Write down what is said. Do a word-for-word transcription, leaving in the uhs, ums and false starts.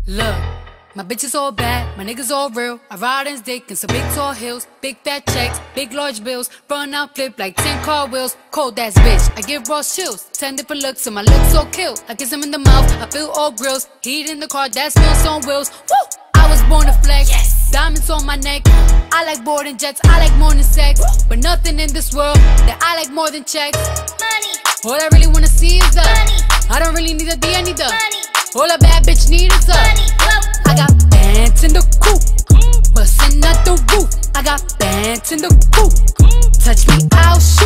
Look, my bitch is all bad, my niggas all real. I ride in dick in some big tall hills, big fat checks, big large bills. Run out, flip like ten car wheels. Cold ass bitch, I give raw chills. Ten different looks, and my looks so kill. I kiss him in the mouth, I feel all grills. Heat in the car, that smells on wheels. Woo! I was born to flex, yes. Diamonds on my neck. I like boarding jets, I like more than sex. Woo. But nothing in this world that I like more than checks. Money. All I really wanna see is the money. I don't really need a D, I need the money. All a bad bitch need is the money. I got bands in the coop, bustin' out the roof. I got bands in the coop. Touch me, I'll shoot.